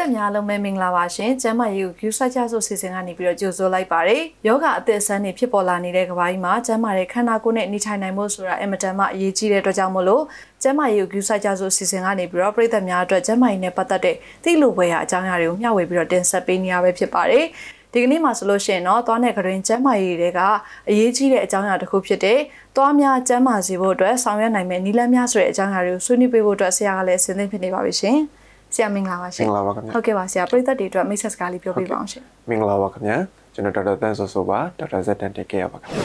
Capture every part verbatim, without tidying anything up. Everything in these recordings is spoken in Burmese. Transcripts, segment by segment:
သက်များလုံးပဲမင်္ဂလာပါရှင်ကျမ်းမာရေးကို view ဆိုင်ကြဆိုစီစဉ်ကနေပြီးတော့ကြိုဆိုလိုက်ပါတယ်ယောဂအသက်အဆန်းတွေဖြစ်ပေါ်လာနေတဲ့ကမ္ဘာကြီးမှာကျမ်းမာတဲ့ခန္ဓာကိုယ်နဲ့နေထိုင်နိုင်ဖို့ဆိုတာအင်မတန်မှအရေးကြီးတဲ့အတွက်ကြောင့်မို့လို့ကျမ်းမာရေးကို view ဆိုင်ကြဆိုစီစဉ်ကနေပြီးတော့ပြည်သက်များအတွက်ကျမ်းမာရေးနဲ့ပတ်သက်တဲ့သိလို့ပွဲရအကြောင်းအရာတွေကိုမျှဝေပြီးတော့တင်ဆက်ပေးနေရပဲဖြစ်ပါတယ်ဒီကနေ့မှာဆိုလို့ရှိရင်တော့သွားနဲ့ကရင်ကျမ်းမာရေးတွေကအရေးကြီးတဲ့အကြောင်းအရာတစ်ခုဖြစ်တဲ့သွားများကျမ်းမာစေဖို့အတွက်ဆောင်ရွက်နိုင်မယ့်နည်းလမ်းများဆိုတဲ့အကြောင်းအရာတွေကိုဆွေးနွေးပေးဖို့အတွက်ဆရာကလည်းအစဉ်သင့်ဖြစ်နေပါပြီရှင်ဆရာမင်္ဂလာပါရှင်မင်္ဂလာပါခင်ဗျာဟုတ်ကဲ့ပါဆရာပရိသတ်တွေအတွက်မိတ်ဆက်စကားလေးပြောပြပါအောင်ရှင်မင်္ဂလာပါခင်ဗျာကျွန်တော်ဒေါက်တာတန်းဆိုဆိုပါဒေါက်တာဇက်တန်တက်ခဲ့ရပါခင်ဗျာ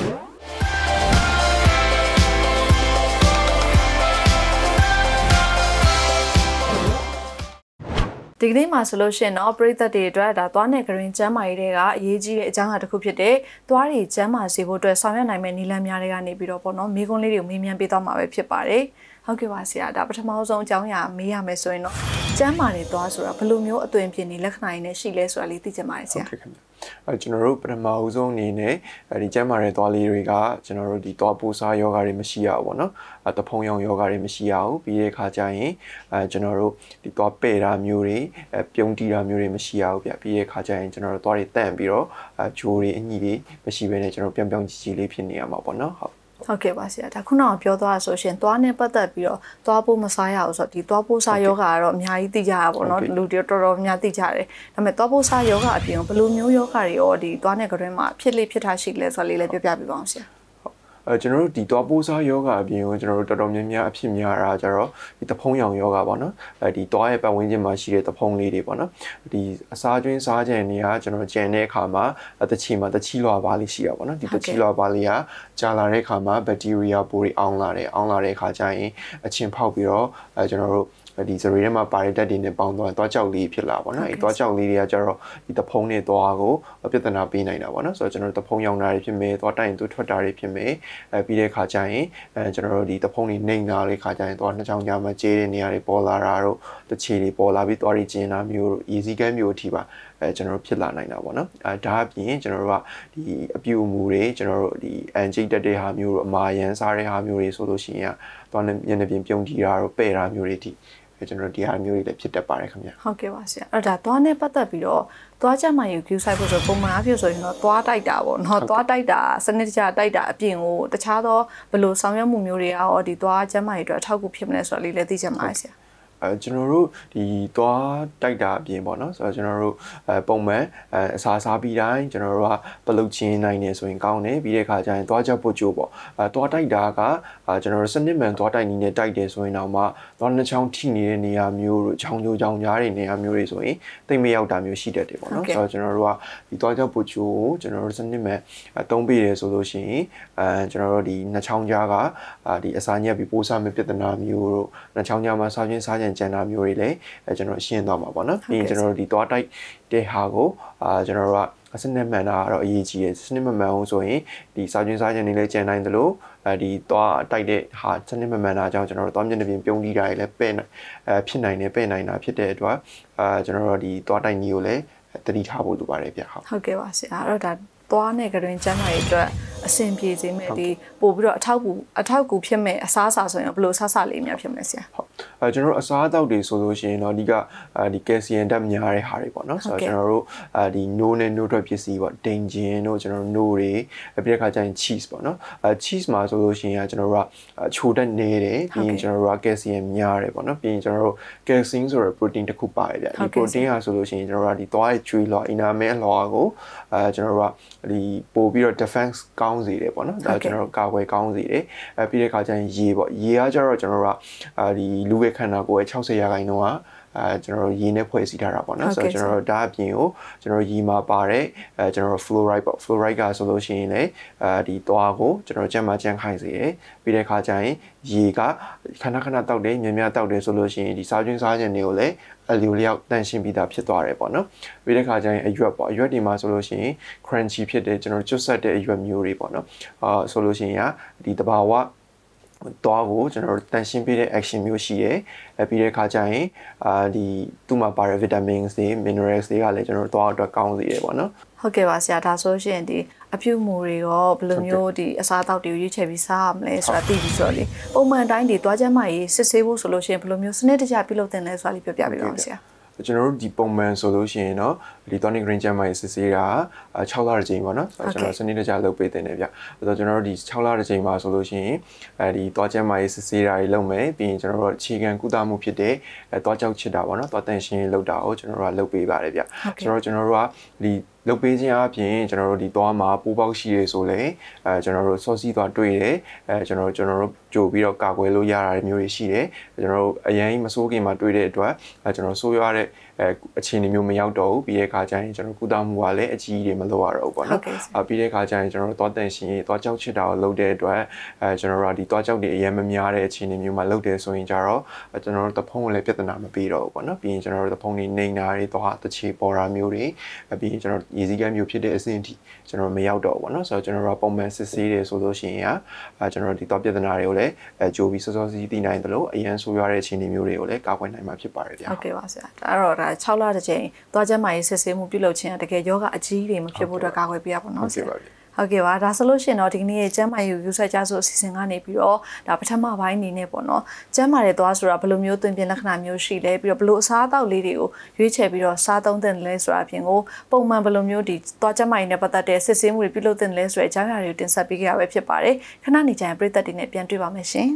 ဒီကနေ့မှာဆိုလို့ရှိရင်တော့ပရိသတ်တွေအတွက်ဒါသွားနဲ့ကရင်ကျမ်းမာရေးတွေကအရေးကြီးတဲ့အကြောင်းအရာတစ်ခုဖြစ်တဲ့သွားတွေကျမ်းမာစေဖို့အတွက်ဆောင်ရွက်နိုင်မယ့်နည်းလမ်းများတွေကနေပြီးတော့ပေါ့နော်မိကွန်းလေးတွေကိုမေးမြန်းပေးသွားမှာပဲဖြစ်ပါတယ်ဟုတ်ကဲ့ပါဆရာဒါပထမဆုံးအကြောင်းအရာမေးရမယ်ဆိုရင်တော့ကျမ်းမာတွေသွားဆိုတာဘယ်လိုမျိုးအသွင်ပြင်နေလက္ခဏာတွေနဲ့ရှိလဲဆိုတာလေးသိချင်ပါတယ်ဆရာဟုတ်ကဲ့ခင်ဗျအဲကျွန်တော်တို့ပထမအဆုံးအနေနဲ့ဒီကျမ်းမာတဲ့သွားလေးတွေကကျွန်တော်တို့ဒီသွားပိုးစားယောဂါတွေမရှိရဘူးပေါ့နော်အဲတဖုံရောင်ယောဂါတွေမရှိရဘူးပြီးတဲ့အခါကျရင်အဲကျွန်တော်တို့ဒီသွားပဲ့တာမျိုးတွေအဲပြုံးတီးတာမျိုးတွေမရှိရဘူးဗျပြီးတဲ့အခါကျရင်ကျွန်တော်တို့သွားတွေတန့်ပြီးတော့အဲဂျိုးတွေအညီတွေမရှိဘဲနဲ့ကျွန်တော်ပြောင်ပြောင်ကြီးကြီးလေးဖြစ်နေရမှာပေါ့နော်ဟုတ်ဟုတ်ကဲ့ပါဆရာဒါခုနကပြောသွားဆိုရှင်သွားနဲ့ပတ်သက်ပြီးတော့သွားပိုးမစားရအောင်ဆိုတော့ဒီသွားပိုးစားယောဂါကတော့အများကြီးသိကြရပါတော့လူတွေတော်တော်များသိကြတယ်ဒါပေမဲ့သွားပိုးစားယောဂါအပြင်ဘယ်လိုမျိုးယောဂါတွေရောဒီသွားနဲ့ကတွင်းမှာဖြစ်လေဖြစ်ထားရှိလဲဆိုတော့လေးလည်းပြောပြပြပါအောင်ဆရာအဲကျွန်တော်တို့ဒီသွားပိုးစားယောဂအပြင်ကိုကျွန်တော်တို့တော်တော်များများအဖြစ်များတာကြတော့ဒီတဖုံးရောင်ယောဂပေါ့နော်အဲဒီသွားရဲ့ပတ်ဝန်းကျင်မှာရှိတဲ့တဖုံးလေးတွေပေါ့နော်ဒီအစားကျွင်းစားကြတဲ့နေရာကျွန်တော်ကြံတဲ့အခါမှာတချီမှာတချီလွာပါလေးရှိရပါတော့ဒီတချီလွာပါလေးကကြာလာတဲ့အခါမှာဘက်တီးရီးယားပိုးတွေအောင်းလာတယ်အောင်းလာတဲ့အခါကျရင်အချင်းဖောက်ပြီးတော့အဲကျွန်တော်တို့ဒီစရီထဲမှာပါတဲ့တက်တွေနဲ့ပေါင်းသွားသွားကြောက်လေးဖြစ်လာပါတော့အဲသွားကြောက်လေးတွေကကျတော့ဒီတဖုံးနဲ့သွားကိုပြဿနာပေးနိုင်တာပေါ့နော်ဆိုတော့ကျွန်တော်တို့တဖုံးရောင်တာတွေဖြစ်မယ်သွားတိုင်သူထွက်တာတွေဖြစ်မယ်အဲပြီးတဲ့ခါကျရင်အဲကျွန်တော်တို့ဒီတဖုံးတွေနှိမ့်လာတဲ့ခါကျရင်သွားနှစ်ချောင်းကြားမှာကျဲတဲ့နေရာတွေပေါ်လာတာတို့တချီတွေပေါ်လာပြီးသွားတွေကျင်းတာမျိုးတို့ရေစီးကမ်းမျိုးအထိပါအဲကျွန်တော်တို့ဖြစ်လာနိုင်တာပေါ့နော်အဲဒါအပြင်ကျွန်တော်တို့ကဒီအပြူအမူတွေကျွန်တော်တို့ဒီအန်ဂျိတ်တက်တဲ့ဟာမျိုးတို့အမာရန်စားတဲ့ဟာမျိုးတွေဆိုလို့ရှိရင်သွားနေမျက်နှာပြင်ပြုံးကြည့်တာတို့ပဲ့တာမျိုးတွေဒီကျွန်တော်ဒီဟာမျိုးတွေလည်းဖြစ်တတ်ပါတယ်ခင်ဗျဟုတ်ကဲ့ပါဆရာအဲ့ဒါသွားနဲ့ပတ်သက်ပြီးတော့သွားကြမှာယူ view site ဖို့ဆိုပုံမှန်အဖြစ်ဆိုရင်တော့သွားတိုက်တာပေါ့နော်သွားတိုက်တာစနစ်တကျတိုက်တာအပြင်ကိုတခြားသောဘယ်လိုဆောင်ရွက်မှုမျိုးတွေရောဒီသွားကြမှာယူအတွက်အထောက်အကူဖြစ်မလဲဆိုတာလေးလည်းသိချင်ပါတယ်ဆရာအဲကျွန်တော်တို့ဒီသွားတိုက်တာအပြင်ပေါ့နော်ဆိုတော့ကျွန်တော်တို့အဲပုံမှန်အဲအစားစားပြီးတိုင်းကျွန်တော်တို့ကပလုတ်ချင်းနိုင်နေဆိုရင်ကောင်းတယ်ပြီးတဲ့ခါကျရင်သွားချက်ဖို့ကြိုးပေါ့အဲသွားတိုက်တာကအဲကျွန်တော်တို့စနစ်မှန်သွားတိုက်နည်းနဲ့တိုက်တယ်ဆိုရင်တော့မှသွားနှစ်ချောင်းထိနေတဲ့နေရာမျိုးတို့ချောင်းကျိုးချောင်းကြားတဲ့နေရာမျိုးတွေဆိုရင်တိတ်မရောက်တာမျိုးရှိတတ်တယ်ပေါ့နော်ဆိုတော့ကျွန်တော်တို့ကဒီသွားချက်ဖို့ကြိုးကိုကျွန်တော်တို့စနစ်မှန်အသုံးပေးတယ်ဆိုလို့ရှိရင်အဲကျွန်တော်တို့ဒီနှစ်ချောင်းကြားကဒီအစာညက်ပြီးပိုးစားမဲ့ပြဿနာမျိုးတို့နှစ်ချောင်းကြားမှာစားချင်းစားချင်းကျန်တာမျိုးတွေလည်းအဲကျွန်တော်ရှင်းသွားမှာပေါ့နော်ပြီးရင်ကျွန်တော်တို့ဒီသွားတိုက်တဲ့ဟာကိုအာကျွန်တော်တို့ကစနစ်မှန်တာကတော့အရေးကြီးတယ်စနစ်မမှန်အောင်ဆိုရင်ဒီစားချင်းစားချင်းတွေလည်းကျန်နိုင်တယ်လို့အဲဒီသွားတိုက်တဲ့ဟာစနစ်မမှန်တာကြောင့်ကျွန်တော်တို့သွားမျက်နှာပြင်ပြုံးတီးတာတွေလည်းပဲ့အဲဖြစ်နိုင်တယ်ပဲ့နိုင်တာဖြစ်တဲ့အတွက်အာကျွန်တော်တို့ဒီသွားတိုက်နည်းကိုလည်းတတိထားဖို့လိုပါတယ်ဗျဟုတ်ဟုတ်ကဲ့ပါဆရာအဲ့တော့ဒါသွားနဲ့ကရင်ကျမ်းမာရေးအတွက်အဆင်ပြေစေမဲ့ဒီပို့ပြီးတော့အထောက်ကူအထောက်ကူဖြစ်မဲ့အစားအစာဆိုရင်ဘယ်လိုအစားအစာလေးများဖြစ်မလဲဆရာဟုတ်အဲကျွန်တော်တို့အစားအသောက်တွေဆိုလို့ရှိရင်တော့အဓိကအဲဒီကယ်လ်ဆီယမ်ဓာတ်များတဲ့ဟာတွေပေါ့နော်ဆိုတော့ကျွန်တော်တို့အဲဒီနိုးနဲ့နိုးထွက်ပစ္စည်းပေါ့ဒိန်ဂျင်တို့ကျွန်တော်တို့နိုးတွေပြီးတဲ့အခါကျရင် cheese ပေါ့နော်အဲ cheese မှာဆိုလို့ရှိရင်ကျွန်တော်တို့ကချိုတက်နေတယ်ပြီးရင်ကျွန်တော်တို့ကကယ်လ်ဆီယမ်များတယ်ပေါ့နော်ပြီးရင်ကျွန်တော်တို့ကယ်လ်ဆီယမ်ဆိုတဲ့ protein တစ်ခုပါတယ်ဗျဒီ protein ဟာဆိုလို့ရှိရင်ကျွန်တော်တို့ကဒီသွားရဲ့ကျွေးလွှာအင်နာမဲလွှာကိုအဲကျွန်တော်တို့ကဒီပို့ပြီးတော့ defense ကောင်းစေတယ်ပေါ့နော်ဒါကျွန်တော်တို့ကာကွယ်ကောင်းစေတယ်အဲပြီးတဲ့အခါကျရင်ရေပေါ့ရေကကျတော့ကျွန်တော်တို့ကအဲဒီလူရဲ့ခန္ဓာကိုယ်ရဲ့၆၀ရာခိုင်နှုန်းကအဲကျွန်တော်တို့ရေနဲ့ဖွဲ့စည်းထားတာပေါ့နော်ဆိုတော့ကျွန်တော်တို့ဒါအပြင်ကိုကျွန်တော်ရေမှာပါတဲ့အဲကျွန်တော်တို့ fluoride ပေါ့ fluoride ကဆိုလို့ရှိရင်လည်းအဲဒီသွားကိုကျွန်တော်ကျန်းမာကြံ့ခိုင်စေတယ်ပြီးတဲ့အခါကျရင်ရေကခဏခဏတောက်တယ်များများတောက်တယ်ဆိုလို့ရှိရင်ဒီစားကျွင်းစားခြင်းတွေကိုလည်းအလျော်လျောက်တန့်ရှင်းပြီးသားဖြစ်သွားတယ်ပေါ့နော်ပြီးတဲ့အခါကျရင်အရွက်ပေါ့အရွက်တွေမှာဆိုလို့ရှိရင် crunchy ဖြစ်တယ်ကျွန်တော်ကျွတ်ဆက်တဲ့အရွက်မျိုးတွေပေါ့နော်အာဆိုလို့ရှိရင်ဒီတဘာဝသွားကိုကျွန်တော်တို့တန်ရှင်းပေးတဲ့ action မျိုးရှိတယ်အဲပြီးတဲ့အခါကျရင်အာဒီသူ့မှာပါတဲ့ vitamins တွေ minerals တွေကလည်းကျွန်တော်တို့သွားအတွက်ကောင်းစေတယ်ပေါ့နော်ဟုတ်ကဲ့ပါဆရာဒါဆိုရှင်ဒီအပြုမူတွေရောဘယ်လိုမျိုးဒီအစားအသောက်တွေကိုရွေးချယ်ပြီးစားရမလဲဆိုတာသိပြီးဆိုတော့လေပုံမှန်တိုင်းဒီသွားကြမ်းမရေးစစ်ဆေးဖို့ဆိုလို့ရှိရင်ဘယ်လိုမျိုးစနစ်တကျပြုလုပ်တင်လဲဆိုတာလေးပြောပြပေးပါဦးဆရာကျွန်တော်တို့ဒီပုံမှန်ဆိုလို့ရှိရင်เนาะဒီ tonic range မှာစစ်ဆေးတာ၆လတစ်ချိန်ပေါ့နော်ဆိုတော့ကျွန်တော်စနစ်တကျလုပ်ပေးတင်တယ်ဗျဆိုတော့ကျွန်တော်တို့ဒီ၆လတစ်ချိန်မှာဆိုလို့ရှိရင်အဲဒီသွားကျန်းမာရေးစစ်ဆေးတာတွေလုပ်မယ်ပြီးရင်ကျွန်တော်တို့အခြေခံကုသမှုဖြစ်တဲ့အဲသွားကြောက်ချစ်တာပေါ့နော်သွားတန်ရှင်းလုပ်တာကိုကျွန်တော်တို့ကလုပ်ပေးပါတယ်ဗျဆိုတော့ကျွန်တော်တို့ကဒီလုပ်ပေးခြင်းအပြင်ကျွန်တော်တို့ဒီသွားမှာပိုးပေါက်ရှိရဲဆိုလဲအဲကျွန်တော်တို့စောစီးသွားတွေ့တယ်အဲကျွန်တော်တို့ကျွန်တော်တို့ကြိုပြီးတော့ကာကွယ်လို့ရတာမျိုးတွေရှိတယ်ကျွန်တော်တို့အရင်မစိုးခင်မှာတွေ့တဲ့အတွက်အဲကျွန်တော်ဆိုးရွားတဲ့အဲအခြေအနေမျိုးမရောက်တော့ဘူးပြီးတဲ့အခါကျရင်ကျွန်တော်ကုသမှုကလည်းအကြီးကြီးတွေမလုပ်ရတော့ဘူးပေါ့နော်အဲပြီးတဲ့အခါကျရင်ကျွန်တော်တို့သွားတန်ရှင်သွားကြောက်ချစ်တာကိုလုပ်တဲ့အတွက်အဲကျွန်တော်တို့ကဒီသွားကြောက်တွေအရင်မများတဲ့အခြေအနေမျိုးမှာလုပ်တယ်ဆိုရင်ကြတော့ကျွန်တော်တို့တဖုံးကိုလည်းပြဿနာမပေးတော့ဘူးပေါ့နော်ပြီးရင်ကျွန်တော်တို့တဖုံးတွေနှိမ်တာတွေသွားတချေပေါ်တာမျိုးတွေပြီးရင်ကျွန်တော်ရေစည်းကမ်းမျိုးဖြစ်တဲ့အဆင့်အထိကျွန်တော်မရောက်တော့ဘူးပေါ့နော်ဆိုတော့ကျွန်တော်တို့ပုံမှန်စစ်ဆေးတယ်ဆိုလို့ရှိရင်အဲကျွန်တော်တို့ဒီသွားပြဿနာတွေကိုလည်းအဲကြိုပြီးစောစောစီးသိနိုင်တယ်လို့အရင်ဆိုရတဲ့အခြေအနေမျိုးတွေကိုလည်းကာကွယ်နိုင်မှာဖြစ်ပါတယ်ဗျာဟုတ်ကဲ့ပါဆရာအဲ့တော့ဒါ၆လတစ်ချိန်သွားကျန်းမာရေးစစ်ဆေးမှုပြုလုပ်ခြင်းကတကယ်ယောဂအကြီးတွေမဖြစ်ဖို့အတွက်ကာကွယ်ပေးရပါတော့ဆရာဟုတ်ကဲ့ပါဒါဆိုလို့ရှိရင်တော့ဒီကနေ့ရဲ့ကျန်းမာရေးယူဆကြဆိုအစီအစဉ်ကနေပြီးတော့ဒါပထမပိုင်းအနေနဲ့ပေါ့နော်ကျန်းမာတဲ့သွားဆိုတာဘယ်လိုမျိုးသွင်ပြင်လက္ခဏာမျိုးရှိလဲပြီးတော့ဘယ်လိုအစားအသောက်လေးတွေကိုရွေးချယ်ပြီးတော့စားသုံးသင့်လဲဆိုတာအပြင်ကိုပုံမှန်ဘယ်လိုမျိုးဒီသွားကျန်းမာရေးနဲ့ပတ်သက်တဲ့စစ်ဆေးမှုတွေပြုလုပ်သင့်လဲဆိုတဲ့အကြောင်းအရာတွေကိုတင်ဆက်ပေးကြရပဲဖြစ်ပါတယ်ခဏနေကြရင်ပရိသတ်တွေနဲ့ပြန်တွေ့ပါမယ်ရှင်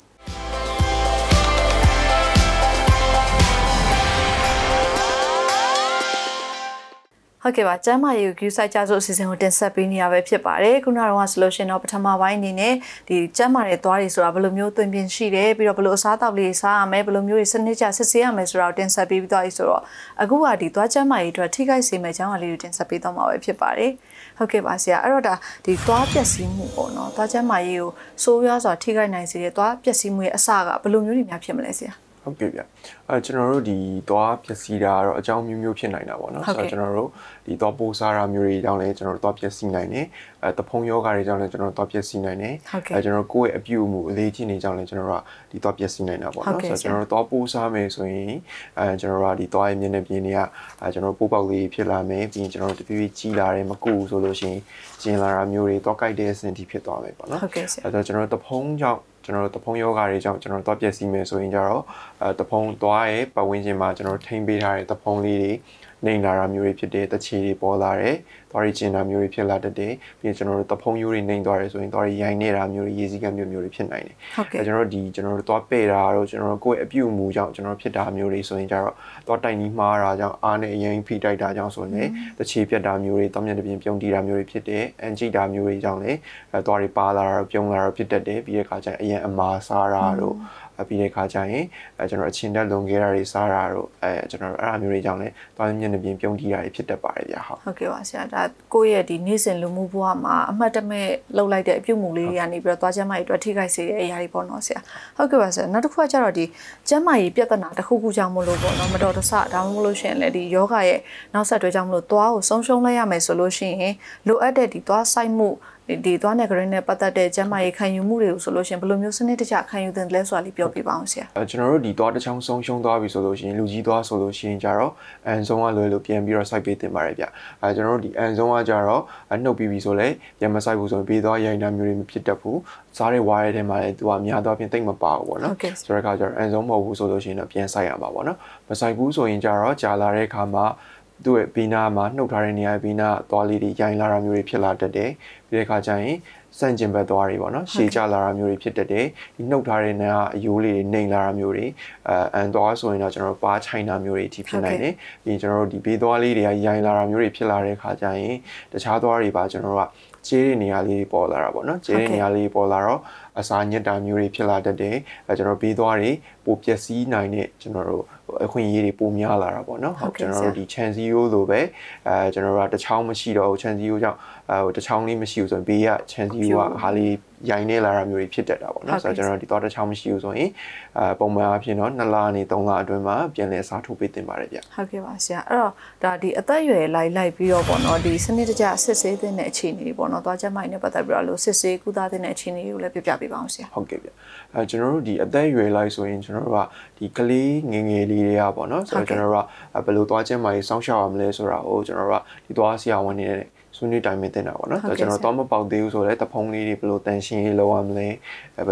ဟုတ်ကဲ့ပါကျမ်းမာရေးကို site ကြဆိုအစီအစဉ်ကိုတင်ဆက်ပေးနေရပဲဖြစ်ပါတယ်ခုနကတော့ဆိုလို့ရှိရင်တော့ပထမပိုင်းအနေနဲ့ဒီကျမ်းမာတဲ့သွားတွေဆိုတာဘယ်လိုမျိုးသွင်ပြင်ရှိတယ်ပြီးတော့ဘယ်လိုအစားအသောက်လေးစားရမယ်ဘယ်လိုမျိုးတွေစနစ်ကျစစ်ဆေးရမယ်ဆိုတာကိုတင်ဆက်ပေးပြီးသွားပြီဆိုတော့အခုကဒီသွားကျမ်းမာရေးအတွက်ထိခိုက်စေမယ့်ကျမ်းမာလေးတွေတင်ဆက်ပေးတော့မှာပဲဖြစ်ပါတယ်ဟုတ်ကဲ့ပါဆရာအဲ့တော့ဒါဒီသွားပျက်စီးမှုပေါ့နော်သွားကျမ်းမာရေးကိုစိုးရွားစွာထိခိုက်နိုင်စေတဲ့သွားပျက်စီးမှုရဲ့အစကဘယ်လိုမျိုးတွေများဖြစ်မလဲဆရာဟုတ်ကဲ့ဗျအဲကျွန်တော်တို့ဒီသွားပျက်စီးတာကတော့အကြောင်းမျိုးမျိုးဖြစ်နိုင်တာပေါ့နော်ဆိုတော့ကျွန်တော်တို့ဒီသွားပိုးစားတာမျိုးတွေကြောင့်လည်းကျွန်တော်တို့သွားပျက်စီးနိုင်တယ်အဲတဖုံယောဂါတွေကြောင့်လည်းကျွန်တော်တို့သွားပျက်စီးနိုင်တယ်အဲကျွန်တော်တို့ကိုယ့်ရဲ့အပြုအမူအလေးချင်းတွေကြောင့်လည်းကျွန်တော်တို့ကဒီသွားပျက်စီးနိုင်တာပေါ့နော်ဆိုတော့ကျွန်တော်တို့သွားပိုးစားမယ်ဆိုရင်အဲကျွန်တော်တို့ကဒီသွားရဲ့မျက်နှာပြင်တွေကအဲကျွန်တော်တို့ပိုးပေါက်လေးဖြစ်လာမယ်ပြီးရင်ကျွန်တော်တို့တဖြည်းဖြည်းကြီးလာတယ်မကူဆိုလို့ရှိရင်ကျင်လာတာမျိုးတွေသွားကြိုက်တဲ့အဆင့်ထိဖြစ်သွားမယ်ပေါ့နော်အဲဆိုတော့ကျွန်တော်တို့တဖုံကြောင့်ကျွန်တော်တို့တဖုံယောဂါတွေကြောင့်ကျွန်တော်တို့သွားပျက်စီးမယ်ဆိုရင်ကြတော့အဲတဖုံသွားရဲ့ပတ်ဝန်းကျင်မှာကျွန်တော်တို့ထိမ့်ပေးထားတဲ့တဖုံလေးတွေနေလာတာမျိုးတွေဖြစ်တဲ့တချီတွေပေါ်လာတယ်သွားရီကျင်တာမျိုးတွေဖြစ်လာတတ်တယ်ပြီးရင်ကျွန်တော်တို့တဖုံရိုးတွေနေသွားတယ်ဆိုရင်သွားရီရိုင်နေတာမျိုးတွေရေစည်းကမ်းမျိုးမျိုးတွေဖြစ်နိုင်တယ်အဲကျွန်တော်တို့ဒီကျွန်တော်တို့သွားပဲ့တာတော့ကျွန်တော်တို့ကိုယ့်ရဲ့အပြုအမူကြောင့်ကျွန်တော်တို့ဖြစ်တာမျိုးတွေဆိုရင်ကြတော့သွားတိုင်နီးမှားတာကြောင့်အားနဲ့အရင်ဖိတိုက်တာကြောင့်ဆိုရင်တချီပြတ်တာမျိုးတွေတောင်းမြတ်တပြင်းပြုံးတီးတာမျိုးတွေဖြစ်တယ်အန်ကြိတာမျိုးတွေကြောင့်လည်းအဲသွားရီပါလာတာပြုံးလာတာဖြစ်တတ်တယ်ပြီးတဲ့အခါကျရင်အရင်အမာစားတာတို့ပြီးတဲ့အခါကျရင်အဲကျွန်တော်အချင်းတက်လုံခဲ့တာတွေစားတာတို့အဲကျွန်တော်အဲ့အမျိုးတွေကြောင့်လည်းသွားမျက်နှာပြင်ပြုံးတီးတာတွေဖြစ်တတ်ပါတယ်ဗျာဟုတ်ဟုတ်ကဲ့ပါဆရာဒါကိုယ့်ရဲ့ဒီနေ့စဉ်လူမှုဘဝမှာအမှတ်တမဲ့လှုပ်လိုက်တဲ့အပြုတ်မှုလေးတွေကနေပြီးတော့သွားကျန်းမာရေးအတွက်ထိခိုက်စေတဲ့အရာတွေပေါ့နော်ဆရာဟုတ်ကဲ့ပါဆရာနောက်တစ်ခုကကျတော့ဒီကျန်းမာရေးပြဿနာတစ်ခုခုကြောင့်မလို့ပေါ့နော်မတော်တဆဒါမှမဟုတ်လို့ရှိရင်လည်းဒီယောဂရဲ့နောက်ဆက်တွဲကြောင့်မလို့သွားကိုဆုံးရှုံးလိုက်ရမယ်ဆိုလို့ရှိရင်လိုအပ်တဲ့ဒီသွားဆိုင်မှုဒီသွားနေကြရင်းနဲ့ပတ်သက်တဲ့ကျန်းမာရေးခံယူမှုတွေကိုဆိုလို့ရှိရင်ဘယ်လိုမျိုးစနစ်တကျခံယူသင့်လဲဆိုတာလေးပြောပြပါအောင်ဆရာအဲကျွန်တော်တို့ဒီသွားတစ်ချောင်းဆုံးရှုံးသွားပြီဆိုလို့ရှိရင်လူကြီးသွားဆိုလို့ရှိရင်ကြတော့အန်ဆုံးကလွယ်လို့ပြန်ပြီးတော့ site ပေးတင်ပါတယ်ဗျအဲကျွန်တော်တို့ဒီအန်ဆုံးကကြတော့နှုတ်ပြီးပြီဆိုလဲပြန်မ site ဘူးဆိုရင်ဘေးသွားရိုင်တာမျိုးတွေမဖြစ်တတ်ဘူးစားတဲ့ဝါးရဲထဲမှာလည်းသူကများသွားပြင်တိတ်မပါဘူးပေါ့နော်ဆိုတော့အခါကျတော့အန်ဆုံးမဟုတ်ဘူးဆိုလို့ရှိရင်တော့ပြန် site ရမှာပေါ့နော်မ site ဘူးဆိုရင်ကြတော့ကြာလာတဲ့အခါမှာသူ့ရဲ့ဘီနာမှာနှုတ်ထားတဲ့နေရာဘီနာသွားလေးတွေရိုင်လာတာမျိုးတွေဖြစ်လာတတ်တယ်ပြီးတဲ့အခါကျရင်စန့်ကျင်ဘက်သွားတွေပေါ့နော်ရှည်ကြလာတာမျိုးတွေဖြစ်တတ်တယ်ဒီနှုတ်ထားတဲ့နေရာအယိုးလေးတွေနှိမ်လာတာမျိုးတွေအဲအန်သွားဆိုရင်တော့ကျွန်တော်တို့ပါချိုင်တာမျိုးတွေအထိဖြစ်နိုင်တယ်ပြီးရင်ကျွန်တော်တို့ဒီဘေးသွားလေးတွေကရိုင်လာတာမျိုးတွေဖြစ်လာတဲ့အခါကျရင်တခြားသွားတွေပါကျွန်တော်တို့ကကျေးတဲ့နေရာလေးပေါ်လာတာပေါ့နော်ကျေးတဲ့နေရာလေးပေါ်လာတော့အစာညက်တာမျိုးတွေဖြစ်လာတတ်တယ်အဲကျွန်တော်ဘေးသွားတွေပိုပျက်စီးနိုင်တဲ့ကျွန်တော်တို့အခွင့်အရေးတွေပိုများလာတာပေါ့နော်ဟုတ်ကျွန်တော်တို့ဒီ chance zero လိုပဲအဲကျွန်တော်တို့ကတချောင်းမရှိတော့ဘူး chance zero ကြောင့်အဲတချောင်းလေးမရှိဘူးဆိုရင်ဘေးက chance zero ကဟာလေးရိုင်းနေလာတာမျိုးတွေဖြစ်တတ်တာပေါ့နော်ဆိုတော့ကျွန်တော်ဒီတော့တချောင်းမရှိဘူးဆိုရင်အဲပုံမှန်အဖြစ်တော့နှစ်လနေသုံးလအတွင်းမှာပြန်လည်စားထုတ်ပေးတင်ပါတယ်ဗျဟုတ်ကဲ့ပါဆရာအဲ့တော့ဒါဒီအသက်အရွယ်လိုက်လိုက်ပြီးတော့ပေါ့နော်ဒီစနစ်တကျစစ်ဆေးတဲ့အခြေအနေတွေပေါ့နော်သွားချက်မိုင်းနဲ့ပတ်သက်ပြီးတော့လို့စစ်ဆေးကုသတဲ့အခြေအနေတွေကိုလည်းပြပြပေးပါအောင်ဆရာဟုတ်ကဲ့ဗျအဲကျွန်တော်တို့ဒီအသက်အရွယ်လိုက်ဆိုရင်ကျွန်တော်တို့ကဒီကလေးငယ်ငယ်လေးတွေကပေါ့နော်ဆိုတော့ကျွန်တော်တို့ကဘယ်လိုသွားချင်းမှစောင့်ရှောက်ရမလဲဆိုတာကိုကျွန်တော်တို့ကဒီသွားဆရာဝန်တွေနဲ့ဆွေးနွေးတိုင်ပင်တင်တာပေါ့နော်ကျွန်တော်တော့မပေါက်သေးဘူးဆိုတော့တဖုံးလေးတွေဘယ်လိုတန်ရှင်းရေးလုပ်ရမလဲဘယ်လို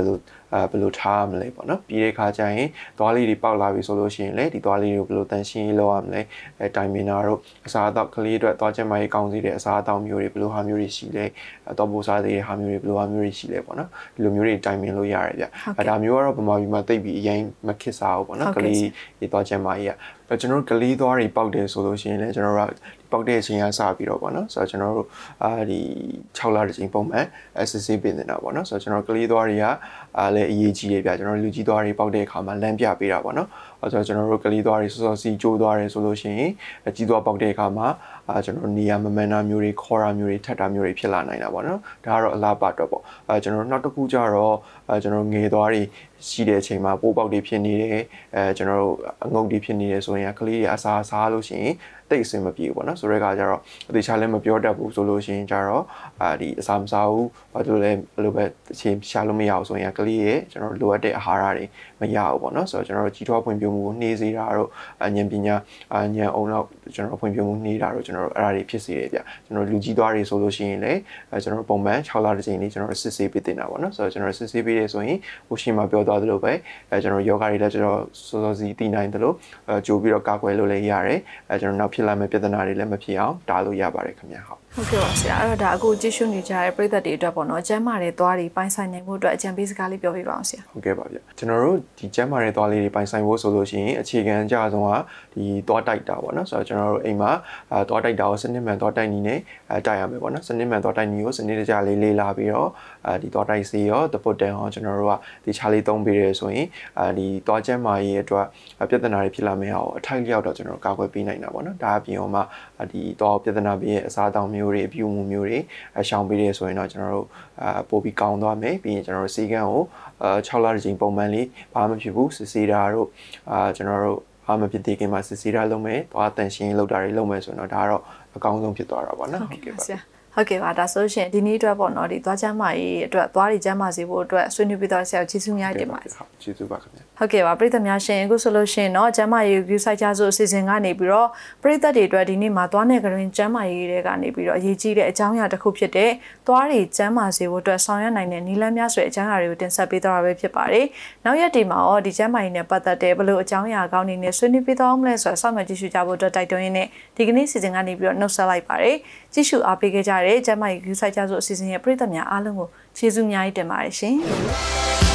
အဲဘယ်လိုထားရမလဲပေါ့နော်ပြီးတဲ့ခါကျရင်သွားလေးတွေပေါက်လာပြီဆိုလို့ရှိရင်လေဒီသွားလေးတွေကိုဘယ်လိုတန်ရှင်းရေးလုပ်ရမလဲအဲတိုင်မင်တာတို့အစားအသောက်ကလေးအတွက်သွားချက်မှရေးကောင်းစီတဲ့အစားအသောက်မျိုးတွေဘယ်လိုဟာမျိုးတွေရှိလဲတော့ပို့စားတဲ့ဟာမျိုးတွေဘယ်လိုဟာမျိုးတွေရှိလဲပေါ့နော်ဒီလိုမျိုးတွေတိုင်မင်လို့ရတယ်ဗျအဲဒါမျိုးကတော့ဗမာပြည်မှာတိတ်ပြီးအရင်မခစ်စားဘူးပေါ့နော်ကလေးဒီသွားချက်မှရေးကကျွန်တော်တို့ကလေးသွားတွေပေါက်တယ်ဆိုလို့ရှိရင်လည်းကျွန်တော်တို့ပေါက်တဲ့အချိန်ကစပြီးတော့ပေါ့နော်ဆိုတော့ကျွန်တော်တို့အာဒီ၆လတစ်ချိန်ပုံမှန်စစ်ဆေးပေးနေတာပေါ့နော်ဆိုတော့ကျွန်တော်ကလေးသွားတွေကအာလည်းအရေးကြီးတယ်ဗျကျွန်တော်လူကြီးသွားတွေပေါက်တဲ့အခါမှာလမ်းပြပေးတာပေါ့နော်အဲဆိုတော့ကျွန်တော်တို့ကလေးသွားတွေစောစောစီကျိုးသွားတယ်ဆိုလို့ရှိရင်ကြီးသွားပေါက်တဲ့အခါမှာအာကျွန်တော်နေရာမမှန်တာမျိုးတွေခေါ်တာမျိုးတွေထပ်တာမျိုးတွေဖြစ်လာနိုင်တာပေါ့နော်ဒါကတော့အလားပါတော့ပေါ့အဲကျွန်တော်တို့နောက်တစ်ခုကျတော့အဲကျွန်တော်ငယ်သွားတွေရှိတဲ့အချိန်မှာပိုးပေါက်တွေဖြစ်နေတယ်အဲကျွန်တော်တို့အငုတ်တွေဖြစ်နေတယ်ဆိုရင်ကလေးတွေအစာစားလို့ရှိရင်တိတ်အဆင်မပြေဘူးပေါ့နော်ဆိုတဲ့အခါကျတော့အသေးချာလည်းမပြောတတ်ဘူးဆိုလို့ရှိရင်ကျတော့အာဒီအစာမစားဘူးဘာလို့လဲဘယ်လိုပဲအချိန်ရှာလို့မရအောင်ဆိုရင်ကလေးရဲ့ကျွန်တော်လိုအပ်တဲ့အာဟာရတွေမရဘူးပေါ့နော်ဆိုတော့ကျွန်တော်တို့ကြီးထွားဖွံ့ဖြိုးမှုကိုနှေးစေတာတို့ဉာဏ်ပညာဉာဏ်အောင်တော့ကျွန်တော်ဖွံ့ဖြိုးမှုနှေးတာတို့ကျွန်တော်တို့အဲ့ဒါတွေဖြစ်စေတယ်ဗျကျွန်တော်လူကြီးသွားတွေဆိုလို့ရှိရင်လည်းကျွန်တော်ပုံမှန်၆လတစ်ချိန်လေးကျွန်တော်စစ်ဆေးပေးတင်တာပေါ့နော်ဆိုတော့ကျွန်တော်စစ်ဆေးပေးတယ်ဆိုရင်ဟိုရှင်မှာပြောသွားသလိုပဲအဲကျွန်တော်ယောဂတွေလည်းကျွန်တော်စောစောစီတည်နိုင်တယ်လို့အဲကြိုးပြီးတော့ကာကွယ်လို့လည်းရတယ်အဲကျွန်တော်နောက်ဖြစ်လာမယ့်ပြဿနာတွေလည်းမဖြစ်အောင်တားလို့ရပါတယ်ခင်ဗျာဟုတ်ဟုတ်ကဲ့ပါဆရာအဲ့တော့ဒါအခုကြည့်ရှုနေကြတဲ့ပရိသတ်တွေအတွက်ပေါ့နော်ကျမ်းမာတဲ့သွားတွေပိုင်းဆိုင်နိုင်မှုအတွက်အကြံပေးစကားလေးပြောပြပါအောင်ဆရာဟုတ်ကဲ့ပါဗျကျွန်တော်တို့ဒီကျမ်းမာတဲ့သွားလေးတွေပိုင်းဆိုင်ဖို့ဆိုလို့ရှိရင်အခြေခံအကျဆုံးကဒီသွားတိုက်တာပေါ့နော်ဆိုတော့ကျွန်တော်တို့အိမ်မှာအဲသွားတိုက်တာကိုစနစ်မှန်သွားတိုက်နည်းနဲ့အဲတိုက်ရမယ်ပေါ့နော်စနစ်မှန်သွားတိုက်နည်းကိုစနစ်တကျလေးလေးလာပြီးတော့အဲဒီသွားတိုက်စီရောတပုတ်တန်အောင်ကျွန်တော်တို့ကဒီချာလေးသုံးပေးရဲဆိုရင်အဲဒီသွားကျမ်းမာရေးအတွက်ပြဿနာတွေဖြစ်လာမယ့်ဟာကိုအထိုက်လျောက်တော့ကျွန်တော်တို့ကာကွယ်ပေးနိုင်တာပေါ့နော်ဒါအပြင်ဟိုမှာဒီသွားပြဿနာပြီးရဲ့အစားအသောက်မျိုးတွေအပြုအမူမျိုးတွေအရှောင်ပေးရဲဆိုရင်တော့ကျွန်တော်တို့အာပို့ပြီးကောင်းသွားမယ်ပြီးရင်ကျွန်တော်တို့စီကံကိုအာ၆လတစ်ချိန်ပုံမှန်လေးဘာမှမဖြစ်ဘူးစစ်ဆေးတာတို့အာကျွန်တော်တို့ဘာမှဖြစ်သေးခင်မှာစစ်ဆေးတာလုပ်မယ်သွားတန်ရှင်းလုပ်တာတွေလုပ်မယ်ဆိုတော့ဒါကတော့အကောင်းဆုံးဖြစ်သွားတာပေါ့နော်ဟုတ်ကဲ့ပါဟုတ်ကဲ့ပါဒါဆိုရှင်ဒီနေ့အတွက်ပေါ့နော်ဒီသွားချမ်းမကြီးအတွက်သွားတွေချမ်းမစီဖို့အတွက်ဆွေးနွေးပြီးတော့ဆရာကျေးဇူးများတင်ပါတယ်ဟုတ်ကျေးဇူးပါခင်ဗျာဟုတ်ကဲ့ပါပရိသတ်များရှင်အခုဆိုလို့ရှင်เนาะချမ်းမကြီး view site ကြဆိုအစီအစဉ်ကနေပြီးတော့ပရိသတ်တွေအတွက်ဒီနေ့မှာသွားနေကြရင်ချမ်းမကြီးတွေကနေပြီးတော့အရေးကြီးတဲ့အကြောင်းအရာတစ်ခုဖြစ်တဲ့သွားတွေချမ်းမစီဖို့အတွက်ဆောင်ရွက်နိုင်တဲ့နည်းလမ်းများဆိုတဲ့အကြောင်းအရာတွေကိုတင်ဆက်ပေးသွားတာပဲဖြစ်ပါတယ်နောက်ရက်ဒီမှာရောဒီချမ်းမကြီးနဲ့ပတ်သက်တဲ့ဘလို့အကြောင်းအရာကောင်းနေနဲ့ဆွေးနွေးပေးသွားအောင်လဲဆိုတော့စောင့်မျှော်ကြည့်ရှုကြဖို့အတွက်တိုက်တွန်းရင်းနဲ့ဒီကနေ့စီစဉ်ကနေပြီးတော့နှုတ်ဆက်လိုက်ပါတယ်ကြည့်ရှုအားပေးခဲ့ကြတဲ့ချမ်းမကြီး view site ကြဆိုအစီအစဉ်ရဲ့ပရိသတ်များအားလုံးကိုကျေးဇူးအများကြီးတင်ပါတယ်ရှင်